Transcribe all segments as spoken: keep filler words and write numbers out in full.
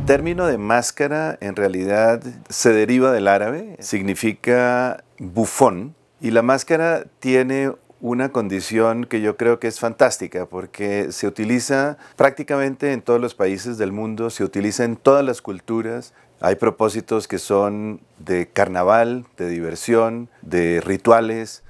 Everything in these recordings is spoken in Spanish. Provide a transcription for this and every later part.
El término de máscara en realidad se deriva del árabe, significa bufón, y la máscara tiene una condición que yo creo que es fantástica porque se utiliza prácticamente en todos los países del mundo, se utiliza en todas las culturas. Hay propósitos que son de carnaval, de diversión, de rituales.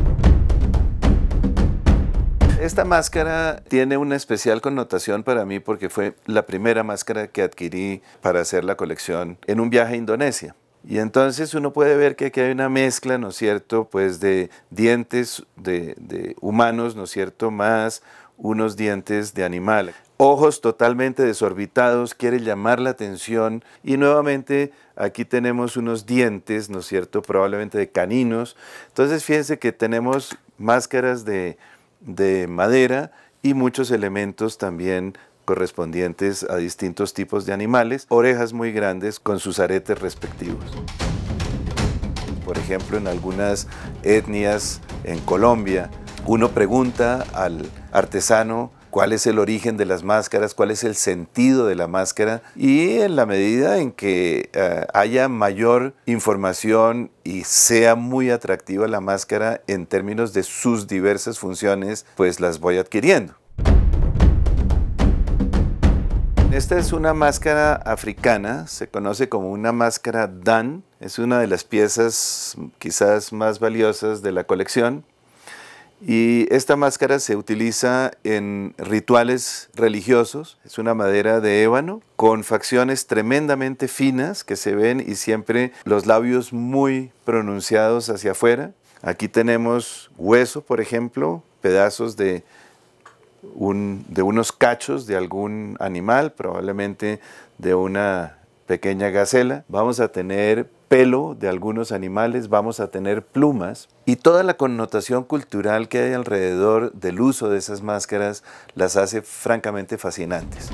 Esta máscara tiene una especial connotación para mí porque fue la primera máscara que adquirí para hacer la colección en un viaje a Indonesia. Y entonces uno puede ver que aquí hay una mezcla, ¿no es cierto?, pues de dientes de, de humanos, ¿no es cierto?, más unos dientes de animal. Ojos totalmente desorbitados, quiere llamar la atención y nuevamente aquí tenemos unos dientes, ¿no es cierto?, probablemente de caninos. Entonces fíjense que tenemos máscaras de, de madera y muchos elementos también correspondientes a distintos tipos de animales, orejas muy grandes con sus aretes respectivos. Por ejemplo, en algunas etnias en Colombia, uno pregunta al artesano cuál es el origen de las máscaras, cuál es el sentido de la máscara, y en la medida en que uh, haya mayor información y sea muy atractiva la máscara en términos de sus diversas funciones, pues las voy adquiriendo. Esta es una máscara africana, se conoce como una máscara Dan, es una de las piezas quizás más valiosas de la colección. Y esta máscara se utiliza en rituales religiosos, es una madera de ébano con facciones tremendamente finas que se ven y siempre los labios muy pronunciados hacia afuera. Aquí tenemos hueso, por ejemplo, pedazos de Un, de unos cachos de algún animal, probablemente de una pequeña gacela. Vamos a tener pelo de algunos animales, vamos a tener plumas y toda la connotación cultural que hay alrededor del uso de esas máscaras las hace francamente fascinantes.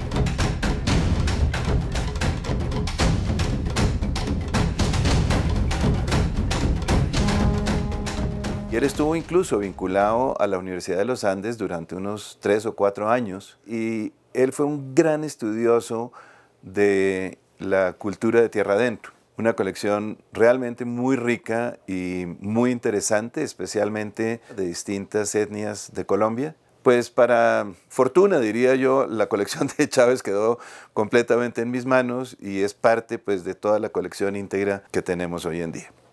Y él estuvo incluso vinculado a la Universidad de los Andes durante unos tres o cuatro años y él fue un gran estudioso de la cultura de tierra adentro. Una colección realmente muy rica y muy interesante, especialmente de distintas etnias de Colombia. Pues para fortuna, diría yo, la colección de Chávez quedó completamente en mis manos y es parte pues, de toda la colección íntegra que tenemos hoy en día.